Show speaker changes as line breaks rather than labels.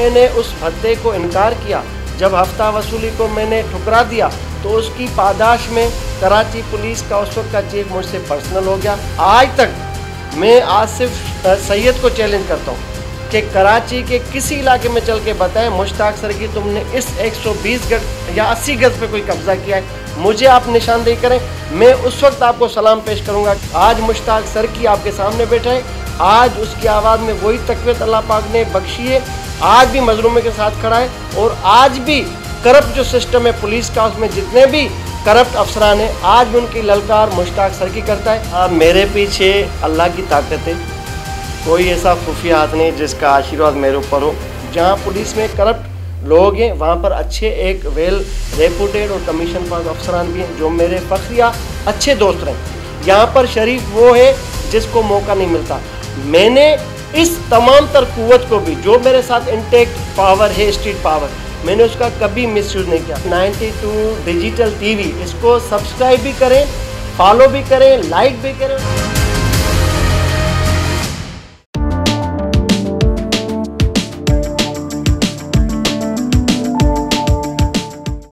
मैंने उस भत्ते को इनकार किया, जब हफ्ता वसूली को मैंने ठुकरा दिया, तो उसकी पादाश में कराची पुलिस का उस वक्त का चीफ मुझसे पर्सनल हो गया। आज तक मैं आसिफ सैयद को चैलेंज करता हूँ कि कराची के किसी इलाके में चल के बताएं मुश्ताक सर की तुमने इस 120 गज या 80 गज पे कोई कब्जा किया है, मुझे आप निशानदेही करें, मैं उस वक्त आपको सलाम पेश करूंगा। आज मुश्ताक सर की आपके सामने बैठा है, आज उसकी आवाज़ में वही तकवीत अल्लाह पाक ने बख्शी है, आज भी मजलूमे के साथ खड़ा है, और आज भी करप्ट जो सिस्टम है पुलिस का, उसमें जितने भी करप्ट अफसरान हैं, आज भी उनकी ललकार मुश्ताक सर की करता है। मेरे पीछे अल्लाह की ताकत है, कोई ऐसा खुफिया हाथ नहीं जिसका आशीर्वाद मेरे ऊपर हो। जहाँ पुलिस में करप्ट लोग हैं वहाँ पर अच्छे एक वेल रेपुटेड और कमीशन पास अफसरान भी हैं जो मेरे फख्रिया अच्छे दोस्त रहे। यहाँ पर शरीफ वो है जिसको मौका नहीं मिलता। मैंने इस तमाम तर कुव्वत को भी, जो मेरे साथ इंटेक्ट पावर है, स्ट्रीट पावर, मैंने उसका कभी मिसयूज़ नहीं किया। 92 डिजिटल टीवी, इसको सब्सक्राइब भी करें, फॉलो भी करें, लाइक भी करें।